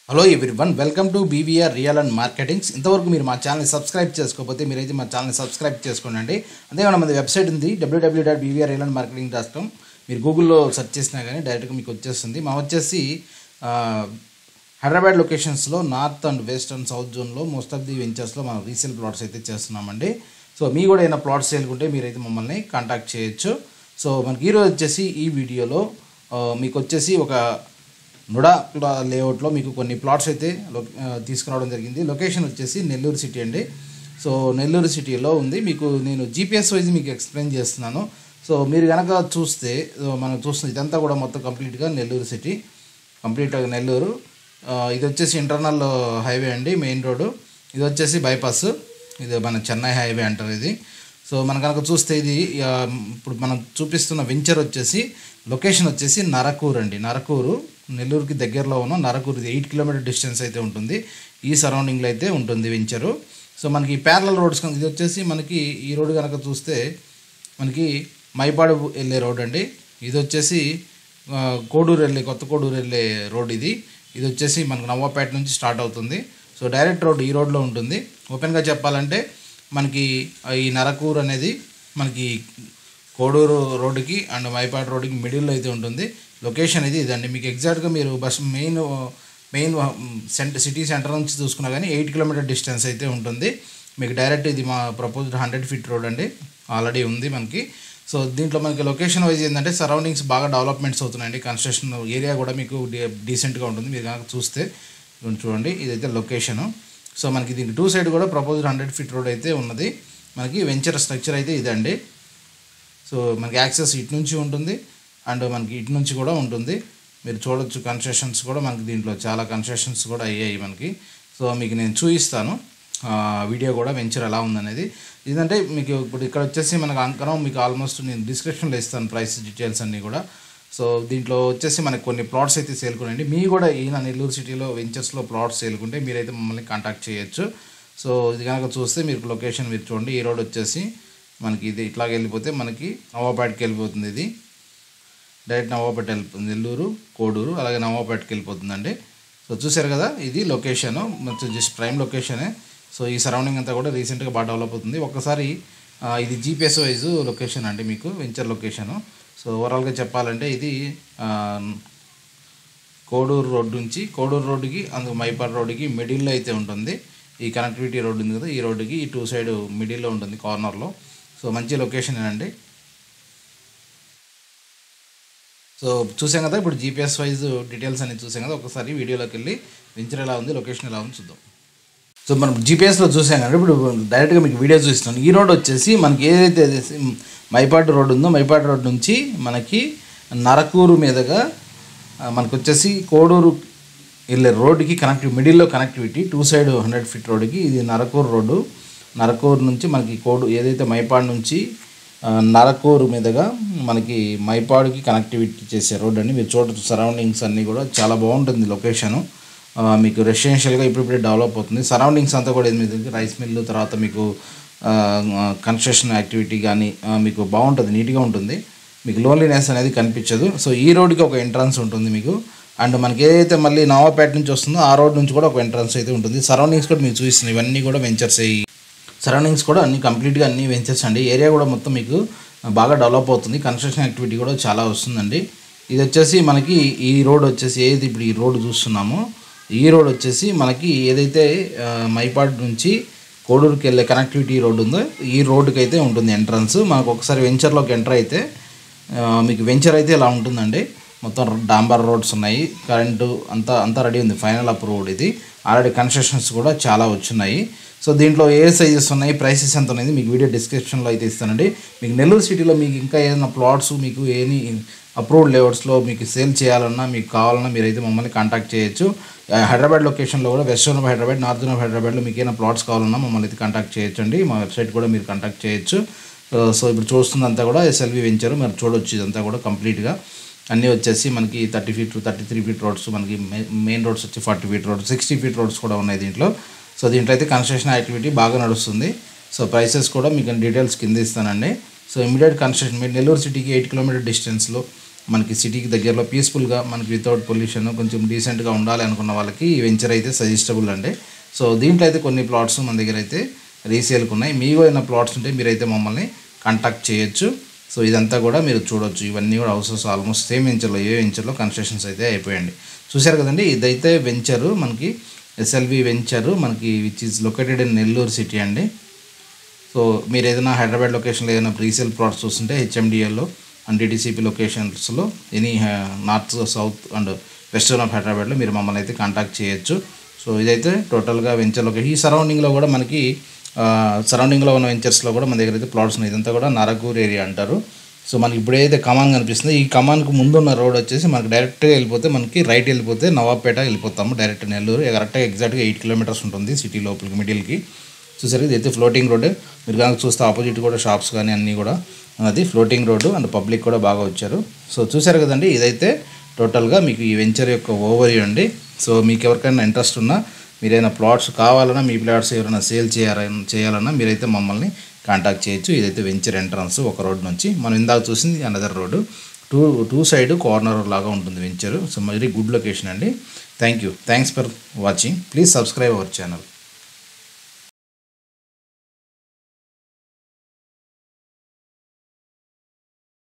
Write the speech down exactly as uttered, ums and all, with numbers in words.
Hello everyone, welcome to B V R Real and Marketing. ఇంతవరకు మీరు మా ఛానల్ని సబ్స్క్రైబ్ చేసుకోకపోతే మీరైతే మా ఛానల్ని సబ్స్క్రైబ్ చేసుకోండి. అంతేకాకుండా మన వెబ్సైట్ ఉంది W W W dot B V R real and marketing dot com. మీరు గూగుల్లో సెర్చ్ చేసినా కానీ డైరెక్ట్గా మీకు వచ్చేస్తుంది. మా వచ్చేసి హైదరాబాద్ లొకేషన్స్లో north and west and south జోన్లో మోస్ట్ ఆఫ్ ది వెంచర్స్లో మనం రీసేల్ ప్లాట్స్ అయితే చేస్తున్నామండి. సో మీ కూడా ఏమైనా ప్లాట్స్ సేల్కుంటే మీరైతే మమ్మల్ని కాంటాక్ట్ చేయొచ్చు. సో మనకి ఈరోజు వచ్చేసి ఈ వీడియోలో మీకు వచ్చేసి ఒక నుడా లేఅవుట్లో మీకు కొన్ని ప్లాట్స్ అయితే తీసుకురావడం జరిగింది. లొకేషన్ వచ్చేసి నెల్లూరు సిటీ అండి. సో నెల్లూరు సిటీలో ఉంది. మీకు నేను జీపీఎస్ వైజ్ మీకు ఎక్స్ప్లెయిన్ చేస్తున్నాను. సో మీరు కనుక చూస్తే మనం చూస్తుంది ఇదంతా కూడా మొత్తం కంప్లీట్గా నెల్లూరు సిటీ, కంప్లీట్గా నెల్లూరు. ఇది వచ్చేసి ఇంటర్నల్ హైవే అండి, మెయిన్ రోడ్డు. ఇది వచ్చేసి బైపాస్, ఇది మన చెన్నై హైవే అంటారు ఇది. సో మనం కనుక చూస్తే ఇది ఇప్పుడు మనం చూపిస్తున్న వెంచర్ వచ్చేసి లొకేషన్ వచ్చేసి నరకూరు అండి. నరకూరు నెల్లూరుకి దగ్గరలో ఉన్న నరకూరు, ఇది ఎయిట్ కిలోమీటర్ డిస్టెన్స్ అయితే ఉంటుంది. ఈ సరౌండింగ్లో అయితే ఉంటుంది వెంచరు. సో మనకి ప్యారలల్ రోడ్స్, ఇది వచ్చేసి మనకి ఈ రోడ్డు కనుక చూస్తే మనకి మైపాడు వెళ్ళే రోడ్ అండి. ఇది వచ్చేసి కోడూరు వెళ్ళే, కొత్త కోడూరు వెళ్ళే రోడ్ ఇది. ఇది వచ్చేసి మనకు నవ్వాపేట నుంచి స్టార్ట్ అవుతుంది. సో డైరెక్ట్ రోడ్ ఈ రోడ్లో ఉంటుంది. ఓపెన్గా చెప్పాలంటే మనకి ఈ నరకూరు అనేది మనకి కోడూరు రోడ్డుకి అండ్ మైపాడు రోడ్డుకి మిడిల్లో అయితే ఉంటుంది. లొకేషన్ ఇది ఇదండి. మీకు ఎగ్జాక్ట్గా మీరు bus main main centre city centre నుంచి చూసుకున్నా కానీ ఎయిట్ కిలోమీటర్ డిస్టెన్స్ అయితే ఉంటుంది మీకు. డైరెక్ట్ ఇది మా ప్రపోజ్డ్ హండ్రెడ్ ఫీట్ రోడ్ అండి, ఆల్రెడీ ఉంది మనకి. సో దీంట్లో మనకి లొకేషన్ వైజ్ ఏంటంటే సరౌండింగ్స్ బాగా డెవలప్మెంట్స్ అవుతున్నాయండి. కన్స్ట్రక్షన్ ఏరియా కూడా మీకు డీసెంట్గా ఉంటుంది. మీరు కనుక చూస్తే చూడండి, ఇదైతే లొకేషను. సో మనకి దీనికి టూ సైడ్ కూడా ప్రపోజ్డ్ హండ్రెడ్ ఫీట్ రోడ్ అయితే ఉన్నది. మనకి వెంచర్ స్ట్రక్చర్ అయితే ఇదండి. సో మనకి యాక్సెస్ ఇటు నుంచి ఉంటుంది అండ్ మనకి ఇటు నుంచి కూడా ఉంటుంది. మీరు చూడొచ్చు కన్స్ట్రక్షన్స్ కూడా మనకి దీంట్లో చాలా కన్స్ట్రక్షన్స్ కూడా అయ్యాయి మనకి. సో మీకు నేను చూపిస్తాను వీడియో కూడా వెంచర్ ఎలా ఉందనేది. ఇదంటే మీకు ఇప్పుడు ఇక్కడ వచ్చేసి మనకు అంకనం, మీకు ఆల్మోస్ట్ నేను డిస్క్రిప్షన్లో ఇస్తాను ప్రైస్ డీటెయిల్స్ అన్నీ కూడా. సో దీంట్లో వచ్చేసి మనకి కొన్ని ప్లాట్స్ అయితే సేల్కునండి. మీ కూడా ఈయన నెల్లూరు సిటీలో వెంచర్స్లో ప్లాట్స్ సేల్కుంటే మీరైతే మమ్మల్ని కాంటాక్ట్ చేయొచ్చు. సో ఇది కనుక చూస్తే మీరు లొకేషన్ మీరు చూడండి, ఈ రోడ్ వచ్చేసి మనకి ఇది ఇట్లాగ వెళ్ళిపోతే మనకి నవాపేటకి వెళ్ళిపోతుంది. ఇది డైరెక్ట్ నవాపేట వెళ్ళిపోతుంది, నెల్లూరు కోడూరు అలాగే నవాపేటకి వెళ్ళిపోతుందండి. సో చూసారు కదా, ఇది లొకేషను మంచి జస్ట్ ప్రైమ్ లొకేషనే. సో ఈ సరౌండింగ్ అంతా కూడా రీసెంట్గా బాగా డెవలప్ అవుతుంది. ఒకసారి ఇది జీపీఎస్ వైజ్ లొకేషన్ అండి మీకు వెంచర్ లొకేషను. సో ఓవరాల్గా చెప్పాలంటే ఇది కోడూరు రోడ్డు నుంచి కోడూరు రోడ్డుకి అందుకు మైపాడు రోడ్డుకి మిడిల్లో అయితే ఉంటుంది. ఈ కనెక్టివిటీ రోడ్డు ఉంది కదా, ఈ రోడ్డుకి ఈ టూ సైడ్ మిడిల్లో ఉంటుంది కార్నర్లో. సో మంచి లొకేషన్ అండి. సో చూసాం కదా, ఇప్పుడు జీపీఎస్ వైజ్ డీటెయిల్స్ అనేది చూసాం కదా. ఒకసారి వీడియోలోకి వెళ్ళి వెంచర్ ఎలా ఉంది, లొకేషన్ ఎలా ఉంది చూద్దాం. సో మనం జీపీఎస్లో చూసాం కదా, ఇప్పుడు డైరెక్ట్గా మీకు వీడియో చూస్తున్నాను. ఈ రోడ్ వచ్చేసి మనకి ఏదైతే మైపాడు రోడ్ ఉందో మైపాడు రోడ్ నుంచి మనకి నరకూరు మీదుగా మనకు వచ్చేసి కోడూరు వెళ్ళే రోడ్డుకి కనెక్టివ్ మిడిల్లో connectivity two side hundred feet రోడ్డుకి ఇది నరకూరు రోడ్డు. నరకూరు నుంచి మనకి కోడు ఏదైతే మైపాడు నుంచి నరకూరు మీదుగా మనకి మైపాడుకి కనెక్టివిటీ చేసే రోడ్ అండి. మీరు చూడొచ్చు సరౌండింగ్స్ అన్నీ కూడా చాలా బాగుంటుంది లొకేషను. మీకు రెసిడెన్షియల్గా ఇప్పుడిప్పుడే డెవలప్ అవుతుంది. సరౌండింగ్స్ అంతా కూడా ఏది రైస్ మిల్లు, తర్వాత మీకు కన్స్ట్రక్షన్ యాక్టివిటీ కానీ మీకు బాగుంటుంది, నీట్గా ఉంటుంది. మీకు లోన్లీనెస్ అనేది కనిపించదు. సో ఈ రోడ్డుకి ఒక ఎంట్రన్స్ ఉంటుంది మీకు. అండ్ మనకి ఏదైతే మళ్ళీ నవాపేట నుంచి వస్తుందో ఆ రోడ్ నుంచి కూడా ఒక ఎంట్రన్స్ అయితే ఉంటుంది. సరౌండింగ్స్ కూడా మీకు చూపిస్తున్నాయి, ఇవన్నీ కూడా వెంచర్స్ అయ్యి సరౌండింగ్స్ కూడా అన్ని కంప్లీట్గా అన్ని వెంచర్స్ అండి. ఏరియా కూడా మొత్తం మీకు బాగా డెవలప్ అవుతుంది. కన్స్ట్రక్షన్ యాక్టివిటీ కూడా చాలా వస్తుందండి. ఇది వచ్చేసి మనకి ఈ రోడ్ వచ్చేసి ఏది ఇప్పుడు ఈ రోడ్ చూస్తున్నామో ఈ రోడ్ వచ్చేసి మనకి ఏదైతే మైపాడు నుంచి కోడూరుకి వెళ్ళే కనెక్టివిటీ రోడ్ ఉందో ఈ రోడ్డుకి అయితే ఉంటుంది ఎంట్రన్స్. మనకు ఒకసారి వెంచర్లోకి ఎంటర్ అయితే మీకు వెంచర్ అయితే ఇలా ఉంటుందండి. మొత్తం డాంబర్ రోడ్స్ ఉన్నాయి, కరెంటు అంతా అంతా రెడీ ఉంది. ఫైనల్ అప్రూవ్డ్ ఇది. ఆల్రెడీ కన్స్ట్రక్షన్స్ కూడా చాలా వచ్చున్నాయి. సో దీంట్లో ఏ సైజెస్ ఉన్నాయి, ప్రైసెస్ ఎంత అనేది మీకు వీడియో డిస్క్రిప్షన్లో అయితే ఇస్తానండి. మీకు నెల్లూరు సిటీలో మీకు ఇంకా ఏదైనా ప్లాట్స్ మీకు ఏని అప్రూవ్డ్ లేఅవుట్స్లో మీకు సేల్ చేయాలన్నా మీకు కావాలన్నా మీరైతే మమ్మల్ని కాంటాక్ట్ చేయొచ్చు. హైదరాబాద్ లొకేషన్లో కూడా western of Hyderabad, northern of హైదరాబాద్లో మీకు ఏమైనా ప్లాట్స్ కావాలన్నా మమ్మల్ని అయితే కాంటాక్ట్ చేయొచ్చు అండి. మా వెబ్సైట్ కూడా మీరు కాంటాక్ట్ చేయొచ్చు. సో ఇప్పుడు చూస్తుందంతా కూడా ఎస్ఎల్వి వెంచర్ మీరు చూడొచ్చు. ఇదంతా కూడా కంప్లీట్గా అన్నీ వచ్చేసి మనకి thirty feet thirty three feet roads, మనకి మెయిన్ రోడ్స్ వచ్చి forty feet roads, sixty feet roads కూడా ఉన్నాయి దీంట్లో. సో దీంట్లో అయితే కన్స్ట్రక్షన్ యాక్టివిటీ బాగా నడుస్తుంది. సో ప్రైసెస్ కూడా మీకు డీటెయిల్స్ కింద ఇస్తానండి. సో ఇమీడియట్ కన్స్ట్రక్షన్ మీరు నెల్లూరు సిటీకి ఎయిట్ కిలోమీటర్ డిస్టెన్స్లో మనకి సిటీకి దగ్గరలో పీస్ఫుల్గా మనకి వితౌట్ పొల్యూషన్ కొంచెం డీసెంట్గా ఉండాలి అనుకున్న వాళ్ళకి ఈ వెంచర్ అయితే సజెస్టబుల్ అండి. సో దీంట్లో అయితే కొన్ని ప్లాట్స్ మన దగ్గర అయితే రీసేల్కి ఉన్నాయి. మీకు ఏమైనా ప్లాట్స్ ఉంటే మీరైతే మమ్మల్ని కాంటాక్ట్ చేయొచ్చు. సో ఇదంతా కూడా మీరు చూడొచ్చు. ఇవన్నీ కూడా హౌసెస్ ఆల్మోస్ట్ సేమ్ వెంచర్లో ఏ వెంచర్లో కన్స్ట్రక్షన్స్ అయితే అయిపోయండి. చూశారు కదండి, ఇదైతే వెంచరు మనకి ఎస్ఎల్వి వెంచరు మనకి which is located in Nellore city అండి. సో మీరు ఏదైనా హైదరాబాద్ లొకేషన్లో ఏదైనా రీసేల్ ప్లాట్స్ చూస్తుంటే హెచ్ఎండిఎల్లో అండ్ డిటిసిపి లొకేషన్స్లో any north south and western of హైదరాబాద్లో మీరు మమ్మల్ని అయితే కాంటాక్ట్ చేయొచ్చు. సో ఇదైతే టోటల్గా వెంచర్ లొకేషన్. ఈ సరౌండింగ్లో కూడా మనకి సరౌండింగ్లో ఉన్న వెంచర్స్లో కూడా మన దగ్గర అయితే ప్లాట్స్ ఉన్నాయి. ఇదంతా కూడా నరకూర్ ఏరియా అంటారు. సో మనకి ఇప్పుడైతే కమాన్ కనిపిస్తుంది, ఈ కమాన్కి ముందున్న రోడ్ వచ్చేసి మనకి డైరెక్ట్గా వెళ్ళిపోతే మనకి రైట్ వెళ్ళిపోతే నవాబ్పేట వెళ్ళిపోతాము డైరెక్ట్ నెల్లూరు. కరెక్ట్గా ఎగ్జాక్ట్గా ఎయిట్ కిలోమీటర్స్ ఉంటుంది సిటీ లోపలికి మిడిల్కి. చూసారు ఇదైతే ఫ్లోటింగ్ రోడ్. మీరు కనుక చూస్తే ఆపోజిట్ కూడా షాప్స్ కానీ అన్నీ కూడా అది ఫ్లోటింగ్ రోడ్డు అండ్ పబ్లిక్ కూడా బాగా వచ్చారు. సో చూసారు కదండి, ఇదైతే టోటల్గా మీకు ఈ వెంచర్ యొక్క ఓవర్వ్యూ అండి. సో మీకు ఎవరికైనా ఇంట్రెస్ట్ ఉన్నా మీరైనా ప్లాట్స్ కావాలన్నా మీ ప్లాట్స్ ఎవరైనా సేల్ చేయాలన్నా చేయాలన్నా మీరైతే మమ్మల్ని కాంటాక్ట్ చేయొచ్చు. ఇదైతే వెంచర్ ఎంట్రన్స్ ఒక రోడ్ నుంచి. మనం ఇందాక చూసింది another road, two two side corner లాగా ఉంటుంది venture. So very good location అండి. Thank you thanks for watching. Please subscribe our channel.